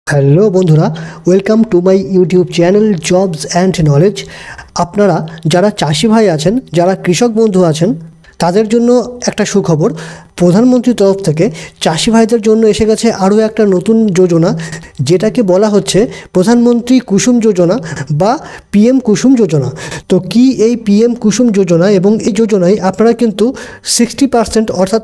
Hello বন্ধুরা, welcome to my YouTube channel jobs and knowledge. আপনারা যারা চাষি ভাই আছেন, যারা কৃষক বন্ধু আছেন, তাদের জন্য একটা সুখবর। প্রধানমন্ত্রীর তরফ থেকে চাষি ভাইদের জন্য এসে গেছে আরও একটা নতুন যোজনা, যেটাকে বলা হচ্ছে প্রধানমন্ত্রী কুসুম যোজনা বা পিএম কুসুম যোজনা। তো কি এই পিএম কুসুম যোজনা, এবং এই যোজনায় আপনারা কিন্তু 60% অর্থাৎ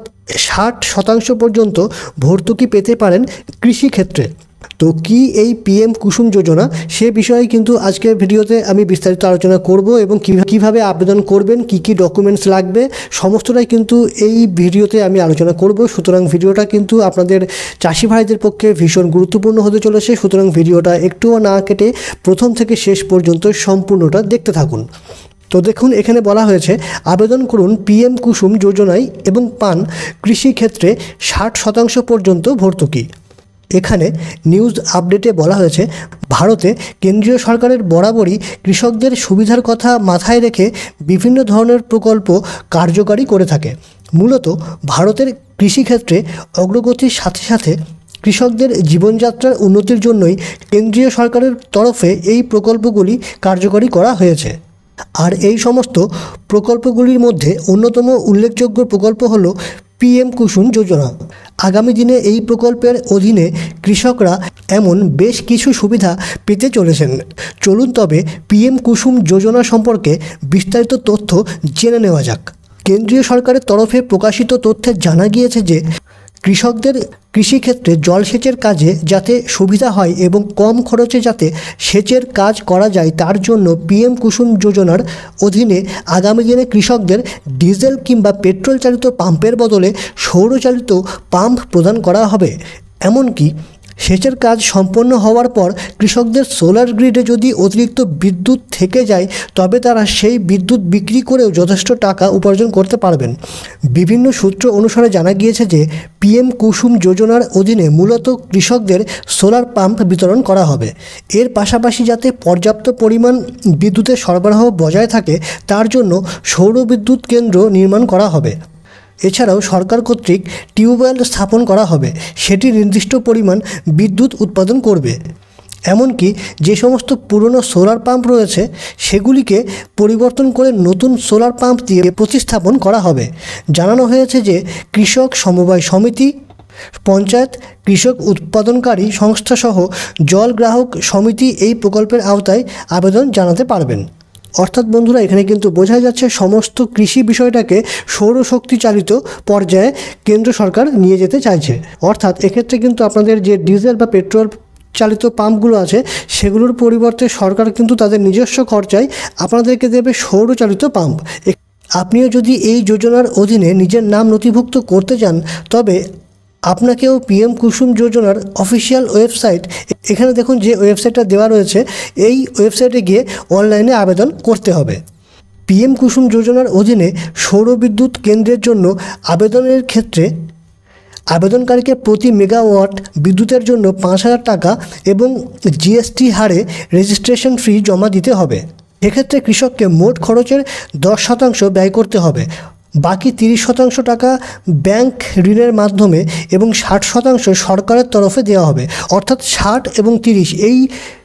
60% পর্যন্ত ভর্তুকি পেতে পারেন কৃষিক্ষেত্রে। তো কি এই পিএম কুসুম যোজনা, সে বিষয়ে কিন্তু আজকের ভিডিওতে আমি বিস্তারিত আলোচনা করব, এবং কিভাবে আবেদন করবেন, কি কি ডকুমেন্টস লাগবে, সমস্তটাই কিন্তু এই ভিডিওতে আমি আলোচনা করব। সুতরাং ভিডিওটা কিন্তু আপনাদের চাষি ভাইদের পক্ষে ভীষণ গুরুত্বপূর্ণ হতে চলেছে। সুতরাং ভিডিওটা একটুও না কেটে প্রথম থেকে শেষ পর্যন্ত সম্পূর্ণটা দেখতে থাকুন। তো দেখুন, এখানে বলা হয়েছে আবেদন করুন পিএম কুসুম যোজনায় এবং পান কৃষিক্ষেত্রে 60% পর্যন্ত ভর্তুকি। এখানে নিউজ আপডেটে বলা হয়েছে, ভারতে কেন্দ্রীয় সরকারের বরাবরই কৃষকদের সুবিধার কথা মাথায় রেখে বিভিন্ন ধরনের প্রকল্প কার্যকারী করে থাকে। মূলত ভারতের কৃষিক্ষেত্রে অগ্রগতির সাথে সাথে কৃষকদের জীবনযাত্রার উন্নতির জন্যই কেন্দ্রীয় সরকারের তরফে এই প্রকল্পগুলি কার্যকরী করা হয়েছে। আর এই সমস্ত প্রকল্পগুলির মধ্যে অন্যতম উল্লেখযোগ্য প্রকল্প হলো পিএম কুসুম যোজনা। আগামী দিনে এই প্রকল্পের অধীনে কৃষকরা এমন বেশ কিছু সুবিধা পেতে চলেছেন। চলুন তবে পিএম কুসুম যোজনা সম্পর্কে বিস্তারিত তথ্য জেনে নেওয়া যাক। কেন্দ্রীয় সরকারের তরফে প্রকাশিত তথ্যে জানা গিয়েছে যে কৃষকদের কৃষিক্ষেত্রে জলসেচের কাজে যাতে সুবিধা হয় এবং কম খরচে যাতে সেচের কাজ করা যায়, তার জন্য পিএম কুসুম যোজনার অধীনে আগামী দিনে কৃষকদের ডিজেল কিংবা পেট্রোল চালিত পাম্পের বদলে সৌরচালিত পাম্প প্রদান করা হবে। এমনকি সেচের কাজ সম্পন্ন হওয়ার পর কৃষকদের সোলার গ্রিডে যদি অতিরিক্ত বিদ্যুৎ থেকে যায়, তবে তারা সেই বিদ্যুৎ বিক্রি করেও যথেষ্ট টাকা উপার্জন করতে পারবেন। বিভিন্ন সূত্র অনুসারে জানা গিয়েছে যে পিএম কুসুম যোজনার অধীনে মূলত কৃষকদের সোলার পাম্প বিতরণ করা হবে। এর পাশাপাশি যাতে পর্যাপ্ত পরিমাণ বিদ্যুতের সরবরাহ বজায় থাকে, তার জন্য সৌর বিদ্যুৎ কেন্দ্র নির্মাণ করা হবে। এছাড়াও সরকার কর্তৃক টিউবওয়েল স্থাপন করা হবে, সেটি নির্দিষ্ট পরিমাণ বিদ্যুৎ উৎপাদন করবে। এমনকি যে সমস্ত পুরনো সোলার পাম্প রয়েছে, সেগুলিকে পরিবর্তন করে নতুন সোলার পাম্প দিয়ে প্রতিস্থাপন করা হবে। জানানো হয়েছে যে কৃষক সমবায় সমিতি, পঞ্চায়েত, কৃষক উৎপাদনকারী সংস্থাসহ জল গ্রাহক সমিতি এই প্রকল্পের আওতায় আবেদন জানাতে পারবেন। অর্থাৎ বন্ধুরা, এখানে কিন্তু বোঝা যাচ্ছে সমস্ত কৃষি বিষয়টাকে সৌরশক্তি চালিত পর্যায়ে কেন্দ্র সরকার নিয়ে যেতে চাইছে। অর্থাৎ এক্ষেত্রে কিন্তু আপনাদের যে ডিজেল বা পেট্রোল চালিত পাম্পগুলো আছে, সেগুলোর পরিবর্তে সরকার কিন্তু তাদের নিজস্ব খরচায় আপনাদেরকে দেবে সৌরচালিত পাম্প। আপনিও যদি এই যোজনার অধীনে নিজের নাম নথিভুক্ত করতে চান, তবে আপনাকেও পিএম কুসুম যোজনার অফিসিয়াল ওয়েবসাইট, এখানে দেখুন যে ওয়েবসাইটটা দেওয়া রয়েছে, এই ওয়েবসাইটে গিয়ে অনলাইনে আবেদন করতে হবে। পিএম কুসুম যোজনার অধীনে সৌরবিদ্যুৎ কেন্দ্রের জন্য আবেদনের ক্ষেত্রে আবেদনকারীকে প্রতি মেগাওয়াট বিদ্যুতের জন্য 5,000 টাকা এবং জিএসটি হারে রেজিস্ট্রেশন ফি জমা দিতে হবে। এক্ষেত্রে কৃষককে মোট খরচের 10% ব্যয় করতে হবে। বাকি 30% টাকা ব্যাংক ঋণের মাধ্যমে এবং 60% সরকারের তরফে দেওয়া হবে। অর্থাৎ 60 এবং 30 এই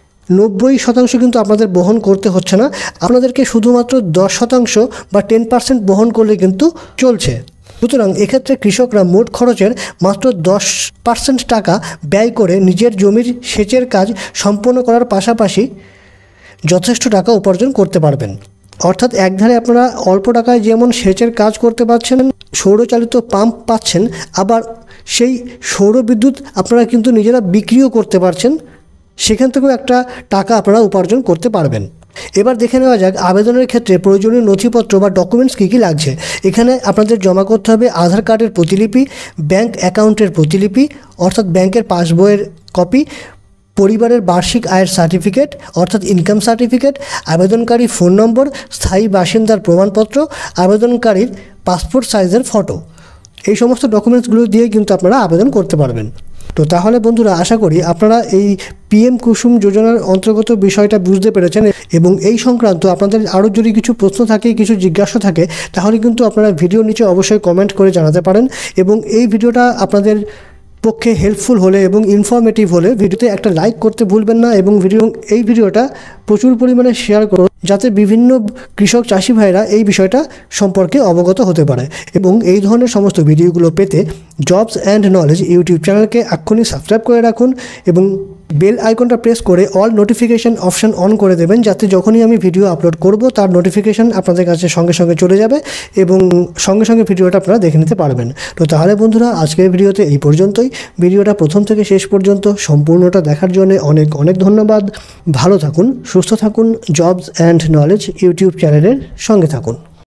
90% কিন্তু আপনাদের বহন করতে হচ্ছে না, আপনাদেরকে শুধুমাত্র 10% বা 10% বহন করলে কিন্তু চলছে। সুতরাং এক্ষেত্রে কৃষকরা মোট খরচের মাত্র 10% টাকা ব্যয় করে নিজের জমির সেচের কাজ সম্পন্ন করার পাশাপাশি যথেষ্ট টাকা উপার্জন করতে পারবেন। অর্থাৎ একধারে আপনারা অল্প টাকায় যেমন সেচের কাজ করতে পারছেন, সৌরচালিত পাম্প পাচ্ছেন, আবার সেই সৌর বিদ্যুৎ আপনারা কিন্তু নিজেরা বিক্রিও করতে পারছেন, সেখান থেকেও একটা টাকা আপনারা উপার্জন করতে পারবেন। এবার দেখে নেওয়া যাক আবেদনের ক্ষেত্রে প্রয়োজনীয় নথিপত্র বা ডকুমেন্টস কী কী লাগছে। এখানে আপনাদের জমা করতে হবে আধার কার্ডের প্রতিলিপি, ব্যাংক অ্যাকাউন্টের প্রতিলিপি অর্থাৎ ব্যাংকের পাসবইয়ের কপি, পরিবারের বার্ষিক আয়ের সার্টিফিকেট অর্থাৎ ইনকাম সার্টিফিকেট, আবেদনকারী ফোন নম্বর, স্থায়ী বাসিন্দার প্রমাণপত্র, আবেদনকারীর পাসপোর্ট সাইজের ফটো। এই সমস্ত ডকুমেন্টসগুলো দিয়ে কিন্তু আপনারা আবেদন করতে পারবেন। তো তাহলে বন্ধুরা, আশা করি আপনারা এই পিএম কুসুম যোজনার অন্তর্গত বিষয়টা বুঝতে পেরেছেন, এবং এই সংক্রান্ত আপনাদের আরও যদি কিছু প্রশ্ন থাকে, কিছু জিজ্ঞাসা থাকে, তাহলে কিন্তু আপনারা ভিডিওর নিচে অবশ্যই কমেন্ট করে জানাতে পারেন। এবং এই ভিডিওটা আপনাদের পক্ষে হেল্পফুল হলে এবং ইনফরমেটিভ হলে ভিডিওতে একটা লাইক করতে ভুলবেন না এবং এই ভিডিওটা প্রচুর পরিমাণে শেয়ার করুন, যাতে বিভিন্ন কৃষক চাষি ভাইরা এই বিষয়টা সম্পর্কে অবগত হতে পারে। এবং এই ধরনের সমস্ত ভিডিওগুলো পেতে জবস অ্যান্ড নলেজ ইউটিউব চ্যানেলকে এক্ষুনি সাবস্ক্রাইব করে রাখুন এবং বেল আইকনটা প্রেস করে অল নোটিফিকেশান অপশান অন করে দেবেন, যাতে যখনই আমি ভিডিও আপলোড করব তার নোটিফিকেশান আপনাদের কাছে সঙ্গে সঙ্গে চলে যাবে এবং সঙ্গে সঙ্গে ভিডিওটা আপনারা দেখে নিতে পারবেন। তো তাহলে বন্ধুরা, আজকের ভিডিওতে এই পর্যন্তই। ভিডিওটা প্রথম থেকে শেষ পর্যন্ত সম্পূর্ণটা দেখার জন্য অনেক অনেক ধন্যবাদ। ভালো থাকুন, সুস্থ থাকুন, জবস অ্যান্ড নলেজ ইউটিউব চ্যানেলের সঙ্গে থাকুন।